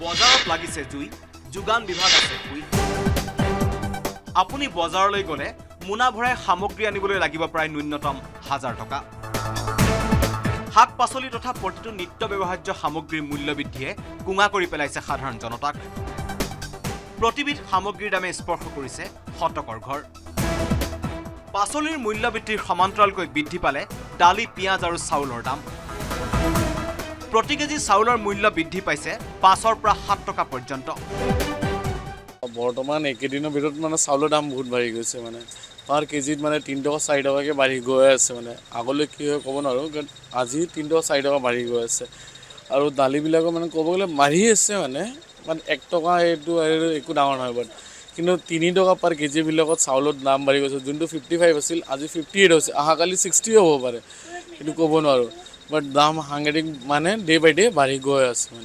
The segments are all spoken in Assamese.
বজাৰত লাগিছে জুই যোগান বিভাগ আছে শুই আপুনি বজাৰলৈ গলে মুনা ভৰাই সামগ্ৰী আনিবলৈ লাগিব প্ৰায় ন্যূনতম 1000 টকা শাক পাচলি তথা প্ৰতিটো নিত্য ব্যৱহাৰ্য সামগ্ৰীৰ মূল্য বৃদ্ধিয়ে কুঙা কৰি পেলাইছে সাধাৰণ জনতাক প্ৰতিবিধ সামগ্ৰীৰ দামে স্পৰ্শ কৰিছে হতকৰ ঘৰ পাচলিৰ মূল্য বৃদ্ধিৰ সমান্তৰালকৈ বৃদ্ধি পালে ডালি পিয়াজ আৰু চাউলৰ দাম প্ৰতি কেজি চাউলৰ মূল্য বৃদ্ধি পাইছে 5 পৰা 7 টকা পৰ্যন্ত বৰ্তমান একেদিনৰ ভিতৰত মানে চাউলৰ দাম বহুত বাঢ়ি গৈছে মানে পাৰ কেজিত মানে 3 টকা 4 টকাকে বাঢ়ি গৈ আছে মানে আগলৈ কি হয় ক'ব নোৱাৰো কাৰণ আজি 3 টকা 4 টকা বাঢ়ি গৈ আছে আৰু দালিবিলাকো মানে ক'ব গ'লে বাঢ়ি আছে মানে 1 টকা এইটো একো ডাঙৰ নহয় বাট কিন্তু 3 টকা পাৰ কেজি বিলাকত চাউলৰ দাম বাঢ়ি গৈছে যোনটো 55 আছিল আজি 58 হৈছে আহাকালি 60 হ'ব পাৰে কিন্তু ক'ব নোৱাৰো বাট দাম হাংগেটিং মানে ডে বাই ডে বাঢ়ি গৈ আছে মানে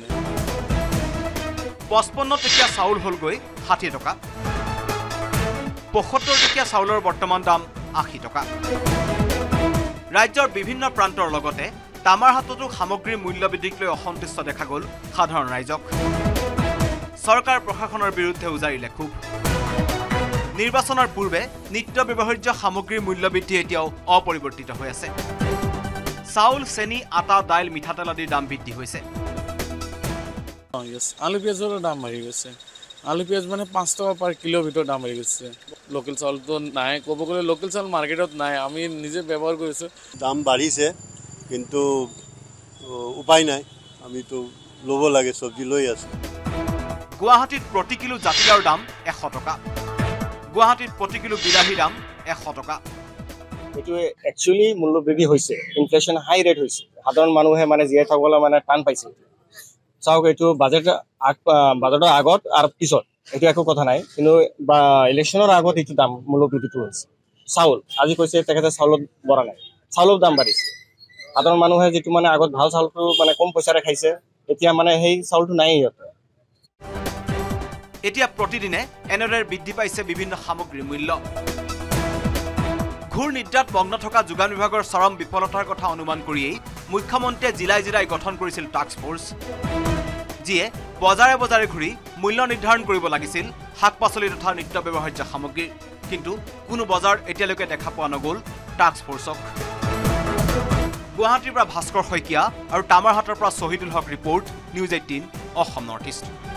55 টকীয়া চাউল হল গৈ 60 টকা 75 টকীয়া চাউলৰ বৰ্তমান দাম 80 টকা ৰাজ্যৰ বিভিন্ন প্ৰান্তৰ লগতে তামাৰ হাততো সামগ্ৰীৰ মূল্য বৃদ্ধিক লৈ অসন্তুষ্ট দেখা গল সাধাৰণ ৰাইজক সৰকাৰ প্ৰশাসনৰ বিৰুদ্ধে উজাৰিলে খুব নিৰ্বাচনৰ পূৰ্বে নিত্য ব্যৱহাৰ্য সামগ্ৰীৰ মূল্য বৃদ্ধি এতিয়াও অপৰিৱৰ্তিত হৈ আছে চাউল চেনি আটা দাইল মিঠাতেল আদিৰ দাম বৃদ্ধি হৈছে আলু পিয়াজৰ দাম বাঢ়ি গৈছে আলু পিয়াজ মানে 5 টকা পাৰ কিলো ভিতৰত দাম বাঢ়ি গৈছে লোকেল চাউলটো নাই ক'ব গ'লে লোকেল চাউল মাৰ্কেটত নাই আমি নিজে ব্যৱহাৰ কৰিছো দাম বাঢ়িছে কিন্তু উপায় নাই আমি তো ল'ব লাগে সবজি লৈ আছো গুৱাহাটীত প্ৰতি কিলো জাতিলাওৰ দাম 100 টকা গুৱাহাটীত প্ৰতি কিলো বিলাহীৰ দাম 100 টকা এটো একচুয়ালি মূল্য বৃদ্ধি হৈছে ইনফ্লেশন হাই ৰেট হৈছে সাধাৰণ মানুহে মানে জিয়াই থাকিবলৈ মানে টান পাইছে চাওক এটো বাজেটৰ আগত আৰু পিছত এটো একো কথা নাই কিন্তু ইলেকশনৰ আগত এটো দাম মূল্য বৃদ্ধিটো হৈছে চাউল আজি কৈছে তেখেতে চাউলত বৰা নাই চাউলৰ দাম বাঢ়িছে সাধাৰণ মানুহে যেটো মানে আগত ভাল চাউলটো মানে কম পইচাৰে খাইছে এতিয়া মানে সেই চাউলটো নাই ইয়াতে এতিয়া প্ৰতিদিনে এনেদৰে বৃদ্ধি পাইছে বিভিন্ন সামগ্ৰীৰ মূল্য ঘূৰ নিদ্ৰাত মগ্ন থকা যোগান বিভাগৰ চৰম বিফলতাৰ কথা অনুমান কৰিয়েই মুখ্যমন্ত্ৰীয়ে জিলাই গঠন কৰিছিল টাস্ক ফোৰ্স যিয়ে বজাৰে ঘূৰি মূল্য নিৰ্ধাৰণ কৰিব লাগিছিল শাক পাচলি তথা নিত্য ব্যৱহাৰ্য সামগ্ৰীৰ কিন্তু কোনো বজাৰ এতিয়ালৈকে দেখা পোৱা নগল টাস্ক ফোৰ্সক গুৱাহাটীৰ পৰা ভাস্কৰ শইকীয়া আৰু তামাৰহাটৰ পৰা Shahidul Haque report news 18 Assam north east